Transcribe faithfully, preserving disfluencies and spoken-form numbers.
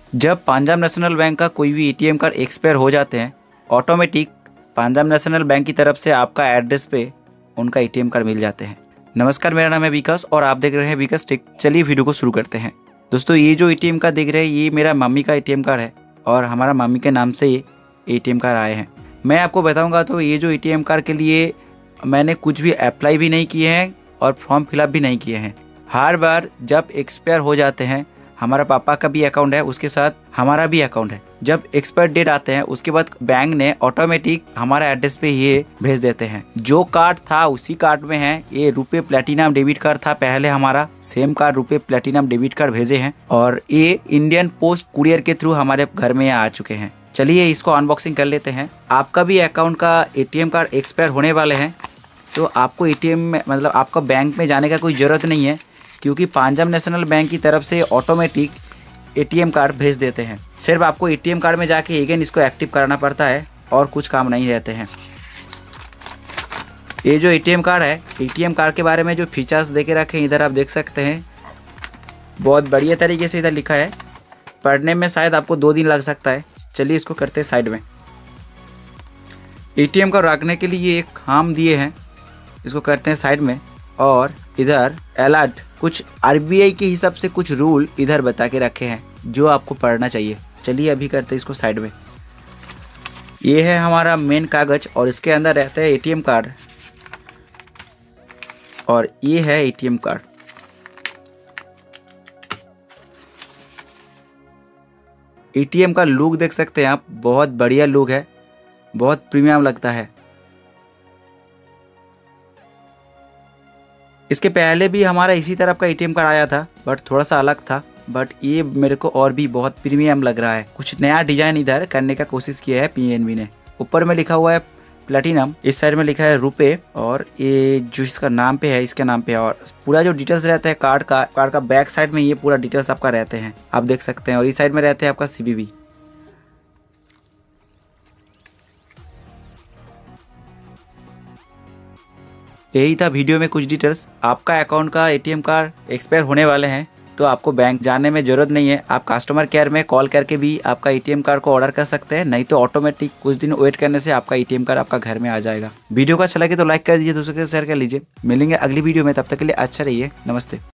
जब Punjab national bank का कोई भी एटीएम कार्ड एक्सपायर हो जाते हैं, ऑटोमेटिक पंजाब नेशनल बैंक की तरफ से आपका एड्रेस पे उनका एटीएम कार्ड मिल जाते हैं। नमस्कार, मेरा नाम है विकास और आप देख रहे हैं विकास टेक। चलिए वीडियो को शुरू करते हैं। दोस्तों, ये जो एटीएम कार्ड देख रहे हैं ये मेरा मम्मी का एटीएम कार्ड है और हमारा मम्मी के नाम से ये एटीएम कार्ड आए हैं। मैं आपको बताऊँगा तो ये जो एटीएम कार्ड के लिए मैंने कुछ भी अप्लाई भी नहीं किए हैं और फॉर्म फिलअप भी नहीं किए हैं। हर बार जब एक्सपायर हो जाते हैं, हमारा पापा का भी अकाउंट है, उसके साथ हमारा भी अकाउंट है। जब एक्सपायर डेट आते हैं उसके बाद बैंक ने ऑटोमेटिक हमारा एड्रेस पे ये भेज देते हैं। जो कार्ड था उसी कार्ड में है। ये रुपए प्लेटिनम डेबिट कार्ड था पहले हमारा, same card RuPay platinum debit card भेजे हैं और ये इंडियन पोस्ट कुरियर के थ्रू हमारे घर में आ चुके हैं। चलिए इसको अनबॉक्सिंग कर लेते हैं। आपका भी अकाउंट का एटीएम कार्ड एक्सपायर होने वाले हैं तो आपको एटीएम में मतलब आपका बैंक में जाने का कोई ज़रूरत नहीं है, क्योंकि पंजाब नेशनल बैंक की तरफ से ऑटोमेटिक एटीएम कार्ड भेज देते हैं। सिर्फ आपको एटीएम कार्ड में जाके अगेन इसको एक्टिव कराना पड़ता है और कुछ काम नहीं रहते हैं। ये जो एटीएम कार्ड है, एटीएम कार्ड के बारे में जो फीचर्स देके रखे हैं इधर आप देख सकते हैं। बहुत बढ़िया तरीके से इधर लिखा है। पढ़ने में शायद आपको दो दिन लग सकता है। चलिए इसको करते हैं साइड में। एटीएम कार्ड रखने के लिए एक खाम दिए हैं, इसको करते हैं साइड में। और इधर अलर्ट कुछ आरबीआई के हिसाब से कुछ रूल इधर बता के रखे हैं जो आपको पढ़ना चाहिए। चलिए अभी करते हैं इसको साइड में। ये है हमारा मेन कागज और इसके अंदर रहता है एटीएम कार्ड और ये है एटीएम कार्ड। एटीएम का लुक देख सकते हैं आप, बहुत बढ़िया लुक है, बहुत प्रीमियम लगता है। इसके पहले भी हमारा इसी तरह का एटीएम कार्ड आया था बट थोड़ा सा अलग था, बट ये मेरे को और भी बहुत प्रीमियम लग रहा है। कुछ नया डिजाइन इधर करने का कोशिश किया है पीएनबी ने। ऊपर में लिखा हुआ है प्लेटिनम, इस साइड में लिखा है रुपए और ये जो इसका नाम पे है इसके नाम पे है। और पूरा जो डिटेल्स रहता है कार्ड का, कार्ड का बैक साइड में ये पूरा डिटेल्स आपका रहते हैं, आप देख सकते हैं। और इस साइड में रहते हैं आपका सीवीवी। यही था वीडियो में कुछ डिटेल्स। आपका अकाउंट का एटीएम कार्ड एक्सपायर होने वाले हैं तो आपको बैंक जाने में ज़रूरत नहीं है। आप कस्टमर केयर में कॉल करके भी आपका एटीएम कार्ड को ऑर्डर कर सकते हैं, नहीं तो ऑटोमेटिक कुछ दिन वेट करने से आपका एटीएम कार्ड आपका घर में आ जाएगा। वीडियो का अच्छा लगे तो लाइक कर दीजिए, दूसरों के साथ शेयर कर लीजिए। मिलेंगे अगली वीडियो में, तब तक के लिए अच्छा रहिए। नमस्ते।